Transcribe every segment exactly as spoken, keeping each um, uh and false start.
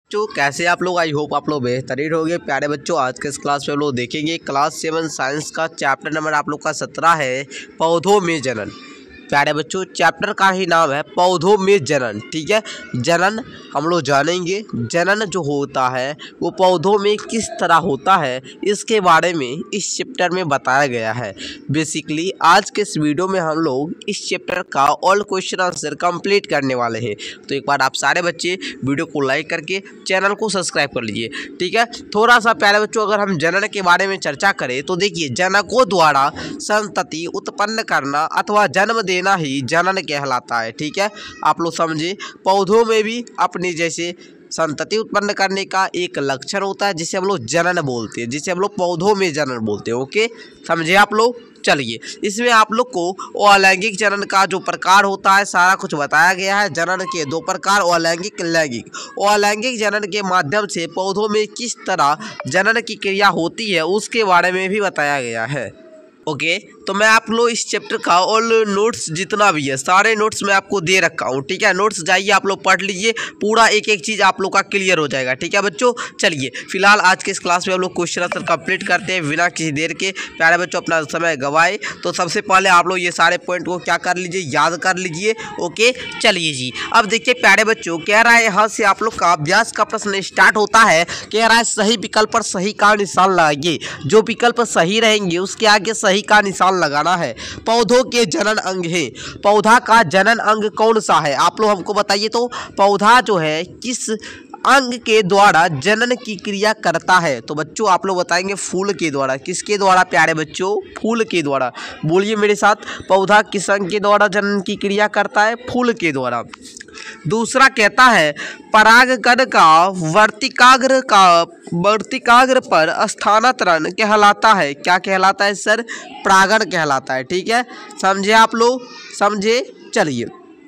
बच्चों कैसे आप लोग। आई होप आप लोग बेहतरीन होंगे। प्यारे बच्चों आज के इस क्लास में हम लोग देखेंगे क्लास सेवन साइंस का चैप्टर नंबर आप लोग का सत्रह है, पौधों में जनन। प्यारे बच्चों चैप्टर का ही नाम है पौधों में जनन। ठीक है, जनन हम लोग जानेंगे। जनन जो होता है वो पौधों में किस तरह होता है इसके बारे में इस चैप्टर में बताया गया है। बेसिकली आज के इस वीडियो में हम लोग इस चैप्टर का ऑल क्वेश्चन आंसर कंप्लीट करने वाले हैं। तो एक बार आप सारे बच्चे वीडियो को लाइक करके चैनल को सब्सक्राइब कर लीजिए। ठीक है, थोड़ा सा प्यारे बच्चों अगर हम जनन के बारे में चर्चा करें तो देखिए, जनकों द्वारा संतति उत्पन्न करना अथवा जन्म देना ही जनन कहलाता है। ठीक है, आप लोग समझे। पौधों में भी अपने जैसे संतति उत्पन्न करने का एक लक्षण होता है जिसे हम लोग जनन बोलते हैं, जिसे हम लोग पौधों में जनन बोलते हैं। ओके, समझे आप लोग। चलिए, इसमें आप लोग को अलैंगिक जनन का जो प्रकार होता है सारा कुछ बताया गया है। जनन के दो प्रकार, अलैंगिक लैंगिक। अलैंगिक जनन के माध्यम से पौधों में किस तरह जनन की क्रिया होती है उसके बारे में भी बताया गया है। ओके okay, तो मैं आप लोग इस चैप्टर का ऑल नोट्स जितना भी है सारे नोट्स मैं आपको दे रखा हूँ। ठीक है, नोट्स जाइए आप लोग पढ़ लीजिए, पूरा एक एक चीज़ आप लोग का क्लियर हो जाएगा। ठीक है बच्चों, चलिए फिलहाल आज के इस क्लास में हम लोग क्वेश्चन आंसर कंप्लीट करते हैं बिना किसी देर के। प्यारे बच्चों अपना समय गवाए तो सबसे पहले आप लोग ये सारे पॉइंट को क्या कर लीजिए, याद कर लीजिए। ओके, चलिए जी। अब देखिए प्यारे बच्चों, कह रहा है यहाँ से आप लोग का अभ्यास का प्रश्न स्टार्ट होता है। कह रहा है सही विकल्प पर सही का निशान लगाइए। जो विकल्प सही रहेंगे उसके आगे सही का निशान लगाना है। पौधों के जनन अंग है। पौधा का जनन अंग कौन सा है आप लोग हमको बताइए। तो पौधा जो है किस अंग के द्वारा जनन की क्रिया करता है? तो बच्चों आप लोग बताएंगे फूल के द्वारा। किसके द्वारा प्यारे बच्चों? फूल के द्वारा। बोलिए मेरे साथ, पौधा किस अंग के द्वारा जनन की क्रिया करता है? फूल के द्वारा। दूसरा कहता है परागकण का वर्तिकाग्र का वर्तिकाग्र पर स्थानांतरण कहलाता है। क्या कहलाता है सर? परागण कहलाता है। ठीक है, समझे आप लोग, समझे। चलिए,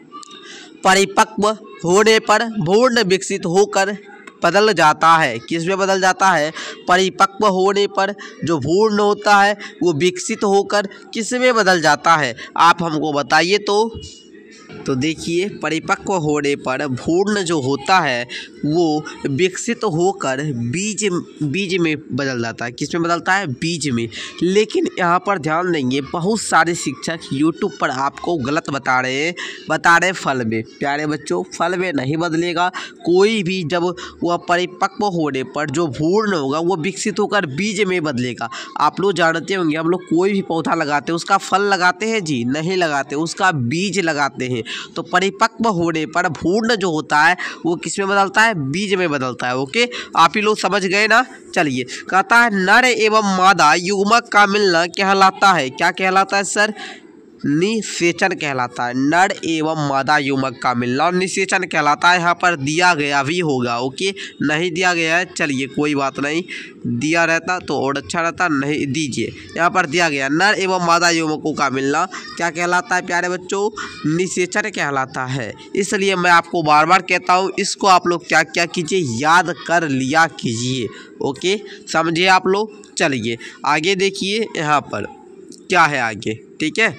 परिपक्व होने पर भ्रूण विकसित होकर बदल जाता है। किस में बदल जाता है? परिपक्व होने पर जो भ्रूण होता है वो विकसित होकर किस में बदल जाता है? आप हमको बताइए। तो तो देखिए, परिपक्व होने पर भ्रूण जो होता है वो विकसित होकर बीज बीज में बदल जाता है। किस में बदलता है? बीज में। लेकिन यहाँ पर ध्यान देंगे, बहुत सारे शिक्षक यूट्यूब पर आपको गलत बता रहे हैं बता रहे फल में। प्यारे बच्चों, फल में नहीं बदलेगा कोई भी। जब वह परिपक्व होने पर जो भ्रूण होगा वो विकसित होकर बीज में बदलेगा। आप लोग जानते होंगे, हम लोग कोई भी पौधा लगाते हैं उसका फल लगाते हैं जी? नहीं लगाते, उसका बीज लगाते हैं। तो परिपक्व होने पर भ्रूण जो होता है वो किस में बदलता है? बीज में बदलता है। ओके, आप ही लोग समझ गए ना। चलिए, कहता है नर एवं मादा युग्मक का मिलना कहलाता है। क्या कहलाता है सर? निषेचन कहलाता है। नर एवं मादा युग्मक का मिलना निषेचन कहलाता है। यहाँ पर दिया गया भी होगा। ओके, नहीं दिया गया है, चलिए कोई बात नहीं। दिया रहता तो और अच्छा रहता, नहीं दीजिए। यहाँ पर दिया गया नर एवं मादा युग्मकों का मिलना क्या कहलाता है प्यारे बच्चों? निषेचन कहलाता है। इसलिए मैं आपको बार बार कहता हूँ, इसको आप लोग क्या क्या कीजिए, याद कर लिया कीजिए। ओके, समझिए आप लोग। चलिए आगे देखिए, यहाँ पर क्या है आगे। ठीक है,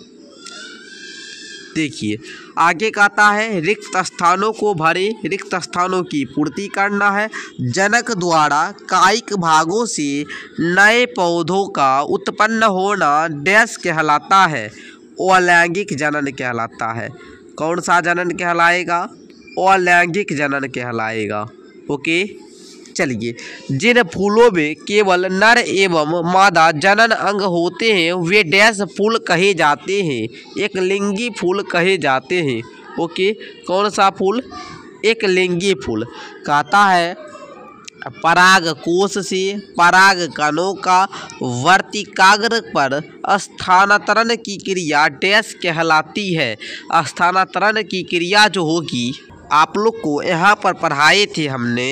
देखिए आगे कहता है रिक्त स्थानों को भरे, रिक्त स्थानों की पूर्ति करना है। जनक द्वारा कायिक भागों से नए पौधों का उत्पन्न होना डैश कहलाता है? अलैंगिक जनन कहलाता है। कौन सा जनन कहलाएगा? अलैंगिक जनन कहलाएगा। ओके, चलिए, जिन फूलों में केवल नर एवं मादा जनन अंग होते हैं वे डैश फूल कहे जाते हैं? एक लिंगी फूल कहे जाते हैं। ओके, कौन सा फूल? एक लिंगी फूल। कहता है पराग कोश से पराग कणों का वर्तिकाग्र पर स्थानांतरण की क्रिया डैश कहलाती है? स्थानांतरण की क्रिया जो होगी आप लोग को यहाँ पर पढ़ाए थे हमने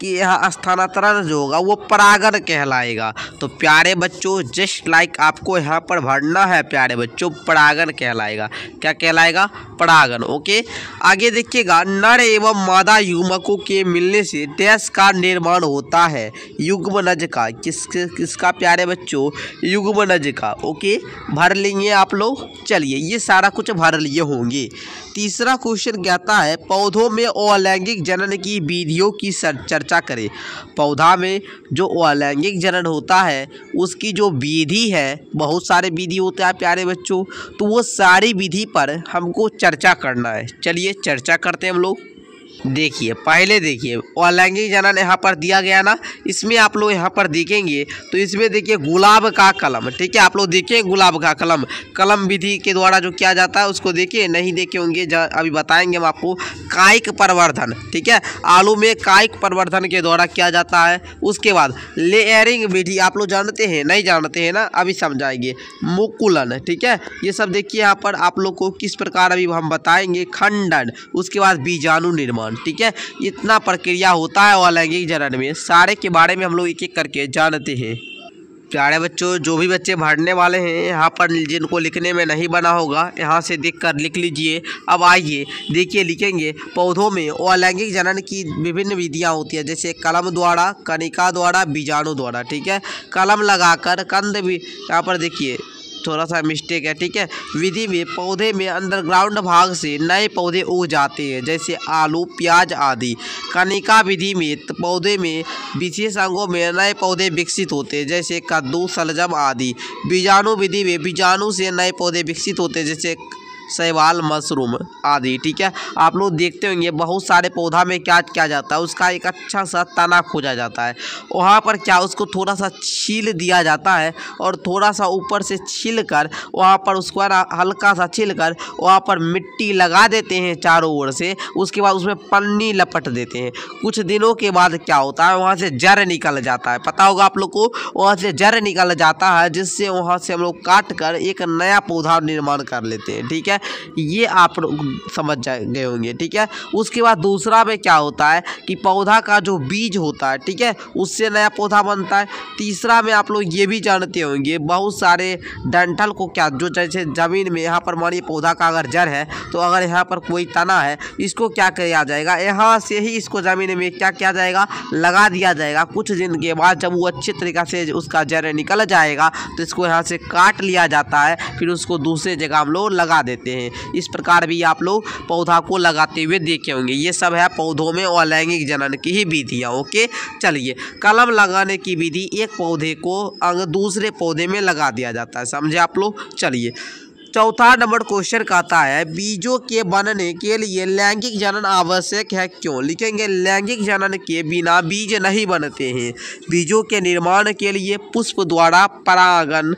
कि यहाँ स्थानांतरण जो होगा वो परागण कहलाएगा। तो प्यारे बच्चों जस्ट लाइक आपको यहाँ पर भरना है प्यारे बच्चों, परागण कहलाएगा। क्या कहलाएगा? परागण। ओके, आगे देखिएगा, नर एवं मादा युग्मकों के मिलने से डैश का निर्माण होता है, युग्मनज का। किस किसका प्यारे बच्चों? युग्मनज का। ओके, भर लेंगे आप लोग। चलिए, ये सारा कुछ भर लिए होंगे। तीसरा क्वेश्चन कहता है पौधों में अलैंगिक जनन की विधियों की चर्चा करें। पौधा में जो अलैंगिक जनन होता है उसकी जो विधि है, बहुत सारे विधि होते हैं प्यारे बच्चों, तो वो सारी विधि पर हमको चर्चा करना है। चलिए चर्चा करते हैं हम लोग। देखिए, पहले देखिए अलैंगिक जनन यहाँ पर दिया गया ना, इसमें आप लोग यहाँ पर देखेंगे तो इसमें देखिए गुलाब का कलम। ठीक है, आप लोग देखिए गुलाब का कलम, कलम विधि के द्वारा जो किया जाता है उसको देखिए, नहीं देखे होंगे अभी बताएंगे हम आपको। कायिक प्रवर्धन, ठीक है, आलू में कायिक प्रवर्धन के द्वारा किया जाता है। उसके बाद लेयरिंग विधि आप लोग जानते हैं? नहीं जानते हैं ना, अभी समझाएंगे। मुकुलन, ठीक है, ये सब देखिए यहाँ पर आप लोग को किस प्रकार अभी हम बताएंगे। खंडन, उसके बाद बीजाणु निर्माण। ठीक है, इतना प्रक्रिया होता है अलैंगिक जनन में, सारे के बारे में हम लोग एक एक करके जानते हैं। प्यारे बच्चों, जो भी बच्चे भरने वाले हैं यहाँ पर, जिनको लिखने में नहीं बना होगा यहाँ से देखकर लिख लीजिए। अब आइए देखिए, लिखेंगे पौधों में अलैंगिक जनन की विभिन्न विधियाँ होती है, जैसे कलम द्वारा, कणिका द्वारा, बीजाणु द्वारा। ठीक है, कलम लगाकर कंद भी, यहाँ पर देखिए थोड़ा सा मिस्टेक है। ठीक है, विधि में पौधे में अंडरग्राउंड भाग से नए पौधे उग जाते हैं, जैसे आलू, प्याज आदि। कणिका विधि में पौधे में विशेष अंगों में नए पौधे विकसित होते हैं, जैसे कद्दू, शलजम आदि। बीजाणु विधि में बीजाणु से नए पौधे विकसित होते हैं, जैसे शैवाल, मशरूम आदि। ठीक है, आप लोग देखते होंगे बहुत सारे पौधा में क्या किया जाता है, उसका एक अच्छा सा तना खोजा जाता है, वहाँ पर क्या उसको थोड़ा सा छील दिया जाता है और थोड़ा सा ऊपर से छील कर वहाँ पर उसको हल्का सा छील कर वहाँ पर मिट्टी लगा देते हैं चारों ओर से। उसके बाद उसमें पन्नी लपट देते हैं। कुछ दिनों के बाद क्या होता है, वहाँ से जड़ निकल जाता है, पता होगा आप लोग को, वहाँ से जड़ निकल जाता है, जिससे वहाँ से हम लोग काट कर एक नया पौधा निर्माण कर लेते हैं। ठीक है, ये आप समझ गए होंगे। ठीक है, उसके बाद दूसरा में क्या होता है कि पौधा का जो बीज होता है, ठीक है, उससे नया पौधा बनता है। तीसरा में आप लोग ये भी जानते होंगे बहुत सारे डंठल को क्या, जो जैसे जमीन में यहाँ पर मानिए पौधा का अगर जड़ है तो अगर यहाँ पर कोई तना है, इसको क्या किया जाएगा, यहाँ से ही इसको जमीन में क्या किया जाएगा, लगा दिया जाएगा। कुछ दिन के बाद जब वो अच्छे तरीक़ा से उसका जड़ निकल जाएगा तो इसको यहाँ से काट लिया जाता है, फिर उसको दूसरे जगह हम लोग लगा देते हैं। इस प्रकार भी आप लोग पौधा को लगाते हुए देखे होंगे। ये सब है पौधों में अलैंगिक जनन की ही विधियाँ। ओके, चलिए, कलम लगाने की विधि, एक पौधे को अंग दूसरे पौधे में लगा दिया जाता है, समझे आप लोग। चलिए, चौथा नंबर क्वेश्चन कहता है बीजों के बनने के लिए लैंगिक जनन आवश्यक है, क्यों? लिखेंगे लैंगिक जनन के बिना बीज नहीं बनते हैं। बीजों के निर्माण के लिए पुष्प द्वारा परागन,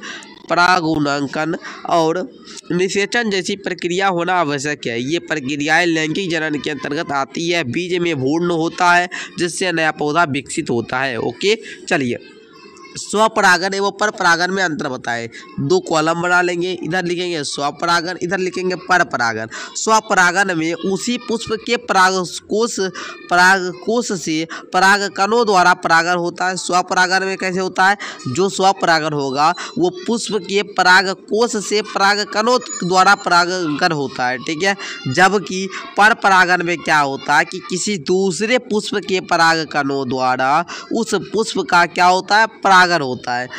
परागुणकन और निषेचन जैसी प्रक्रिया होना आवश्यक है। ये प्रक्रियाएं लैंगिक जनन के अंतर्गत आती है। बीज में भ्रूण होता है जिससे नया पौधा विकसित होता है। ओके, चलिए, स्वपरागन एवं पर परागन में अंतर बताएं। दो कॉलम बना लेंगे, इधर लिखेंगे स्वपरागन, इधर लिखेंगे पर परागन। स्वपरागन में उसी पुष्प के परागकोश परागकोश से परागकणों द्वारा परागन होता है। स्वपरागन में कैसे होता है, जो स्वपरागन होगा वो पुष्प के परागकोश से परागकणों द्वारा परागन होता है। ठीक है, जबकि पर परागन में क्या होता है कि किसी दूसरे पुष्प के परागकणों द्वारा उस पुष्प का क्या होता है, परागन होता है।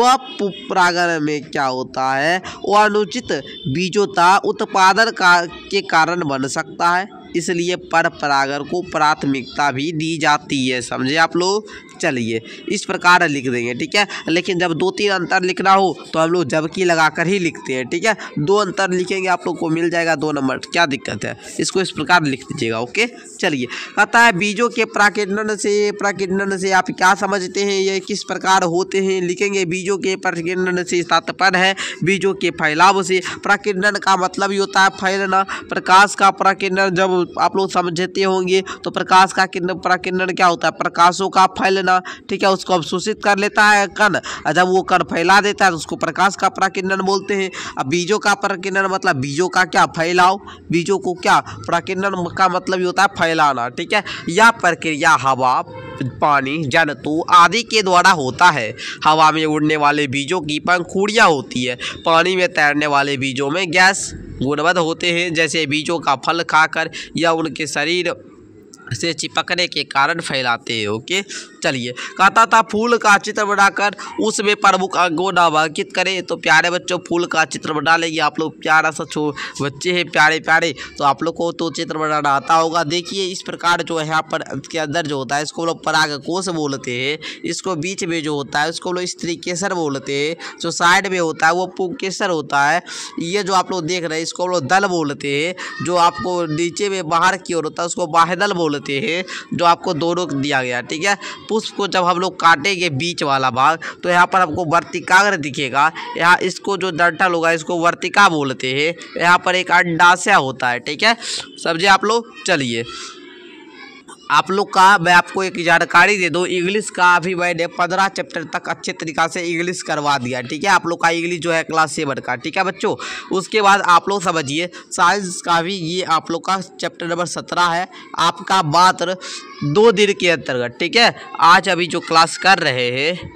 स्वपरागन में क्या होता है, वो अनुचित बीजोता उत्पादन का के कारण बन सकता है, इसलिए पर परागन को प्राथमिकता भी दी जाती है, समझे आप लोग। चलिए, इस प्रकार लिख देंगे। ठीक है, लेकिन जब दो तीन अंतर लिखना हो तो हम लोग जबकि लगाकर ही लिखते हैं। ठीक है, दो अंतर लिखेंगे आप लोग को मिल जाएगा दो नंबर, क्या दिक्कत है, इसको इस प्रकार लिख दीजिएगा। ओके, चलिए, कहता है बीजों के प्राकीर्णन से, प्राकीर्णन से आप क्या समझते हैं, ये किस प्रकार होते हैं। लिखेंगे बीजों के प्राकीर्णन से तात्पर्य है बीजों के फैलाव से। प्राकीर्णन का मतलब ही होता है फैलना। प्रकाश का प्राकीर्णन जब आप लोग समझते होंगे तो प्रकाश का प्राकीर्णन क्या होता है, प्रकाशों का फैलना। ठीक है, उसको अवशोषित कर लेता है कण, और जब वो कण फैला देता है तो उसको प्रकाश का प्राकीर्णन बोलते हैं। अब बीजों का प्राकीर्णन मतलब बीजों का क्या, फैलाव। बीजों को क्या, प्राकीर्णन का मतलब ही होता है फैलाना। ठीक है, यह प्रक्रिया हवा, पानी, जंतु आदि के द्वारा होता है। हवा में उड़ने वाले बीजों की पंखुड़ियाँ होती है। पानी में तैरने वाले बीजों में गैस गुणबद्ध होते हैं, जैसे बीजों का फल खाकर या उनके शरीर से चिपकने के कारण फैलाते हैं। ओके, चलिए कहता था फूल का चित्र बनाकर उसमें प्रमुख अंगों नामांकित करें। तो प्यारे बच्चों फूल का चित्र बना लेंगे आप लोग। प्यारा सा छो बच्चे हैं प्यारे प्यारे, तो आप लोग को तो चित्र बनाना आता होगा। देखिए इस प्रकार जो है यहाँ पर के अंदर जो होता है इसको लोग परागकोश बोलते हैं। इसको बीच में जो होता है उसको लोग स्त्रीकेसर बोलते हैं। जो साइड में होता है वो पुंकेसर होता है। ये जो आप लोग देख रहे हैं इसको लोग दल बोलते हैं। जो आपको नीचे में बाहर की ओर होता है उसको बाह्यदल बोलते हैं, जो आपको दोनों दिया गया। ठीक है, पुष्प को जब हम लोग काटेंगे बीच वाला भाग तो यहाँ पर आपको वर्तिकाग्र दिखेगा। यहाँ इसको जो डंठल होगा इसको वर्तिका बोलते हैं। यहाँ पर एक अंडाशय होता है। ठीक है, समझे आप लोग। चलिए आप लोग का मैं आपको एक जानकारी दे दूँ। इंग्लिश का अभी मैंने पंद्रह चैप्टर तक अच्छे तरीक़ा से इंग्लिश करवा दिया। ठीक है, आप लोग का इंग्लिश जो है क्लास सेवन का। ठीक है बच्चों, उसके बाद आप लोग समझिए साइंस का भी ये आप लोग का चैप्टर नंबर सत्रह है आपका मात्र दो दिन के अंतर्गत। ठीक है, आज अभी जो क्लास कर रहे हैं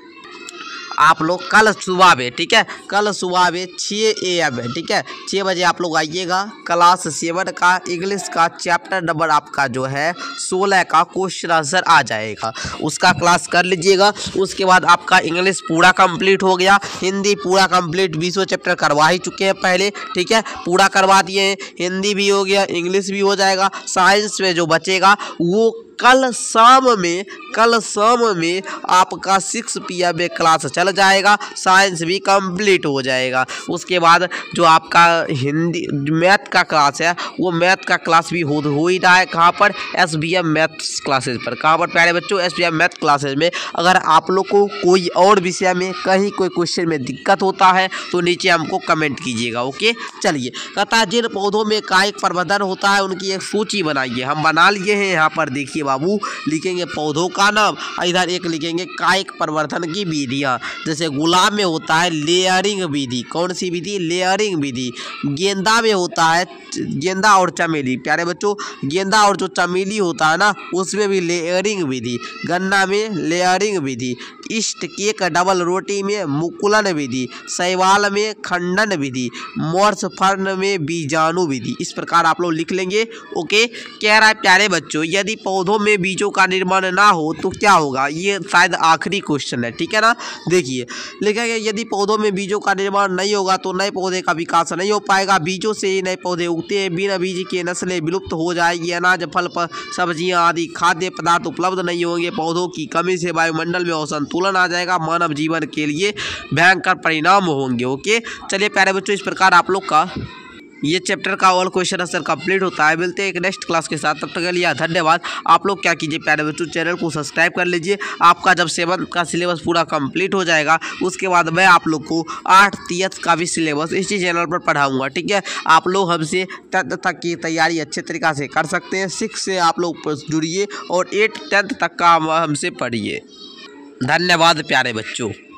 आप लोग कल सुबह में, ठीक है, कल सुबह में छः ए एम है। ठीक है, छः बजे आप लोग आइएगा। क्लास सेवन का इंग्लिश का चैप्टर नंबर आपका जो है सोलह का क्वेश्चन आंसर आ जाएगा, उसका क्लास कर लीजिएगा। उसके बाद आपका इंग्लिश पूरा कंप्लीट हो गया। हिंदी पूरा कंप्लीट बीसों चैप्टर करवा ही चुके हैं पहले। ठीक है, पूरा करवा दिए हैं। हिंदी भी हो गया, इंग्लिश भी हो जाएगा। साइंस में जो बचेगा वो कल शाम में कल शाम में आपका सिक्स पी एम में क्लास चल जाएगा। साइंस भी कंप्लीट हो जाएगा। उसके बाद जो आपका हिंदी मैथ का क्लास है वो मैथ का क्लास भी हो हो ही रहा है। कहाँ पर? S B M maths classes पर। कहाँ पर प्यारे बच्चों? S B M math classes में। अगर आप लोग को कोई और विषय में कहीं कोई क्वेश्चन में दिक्कत होता है तो नीचे हमको कमेंट कीजिएगा। ओके, चलिए कहता है जिन पौधों में कायिक प्रवर्धन होता है उनकी एक सूची बनाइए। हम बना लिए हैं। यहाँ पर देखिए बाबू, लिखेंगे पौधों का नाम, इधर एक लिखेंगे कायिक प्रवर्धन की विधियाँ। जैसे गुलाब में होता है लेयरिंग विधि। कौन सी विधि? लेयरिंग विधि। गेंदा में होता है, गेंदा और चमेली प्यारे बच्चों, गेंदा और जो चमेली होता है ना उसमें भी लेयरिंग विधि। गन्ना में लेयरिंग विधि। ईस्ट केक डबल रोटी में मुकुलन विधि। शैवाल में खंडन विधि। मोर्स फर्न में बीजाणु विधि। इस प्रकार आप लोग लिख लेंगे। ओके, कह रहा है प्यारे बच्चों यदि पौधों में बीजों का निर्माण ना हो तो क्या होगा? ये शायद आखिरी क्वेश्चन है। ठीक है ना, देखिए लिखेंगे यदि पौधों में बीजों का निर्माण नहीं होगा तो नए पौधे का विकास नहीं हो पाएगा। बीजों से ही नए पौधे उगते हैं। बिना बीज के नस्लें विलुप्त हो जाएगी। अनाज, फल, सब्जियां आदि खाद्य पदार्थ उपलब्ध नहीं होंगे। पौधों की कमी से वायुमंडल में असंतुलन आ जाएगा। मानव जीवन के लिए भयंकर परिणाम होंगे। ओके, चलिए प्यारे बच्चों इस प्रकार आप लोग का ये चैप्टर का ऑल क्वेश्चन आंसर कंप्लीट होता है। मिलते हैं एक नेक्स्ट क्लास के साथ, तब तक के लिए धन्यवाद। आप लोग क्या कीजिए प्यारे बच्चों, चैनल को सब्सक्राइब कर लीजिए। आपका जब सेवन का सिलेबस पूरा कंप्लीट हो जाएगा उसके बाद मैं आप लोग को आठ तीयथ का भी सिलेबस इसी चैनल पर पढ़ाऊंगा। ठीक है, आप लोग हमसे टेंथ तक की तैयारी अच्छे तरीक़ा से कर सकते हैं। सिक्स से आप लोग जुड़िए और एट टेंथ तक का हमसे पढ़िए। धन्यवाद प्यारे बच्चों।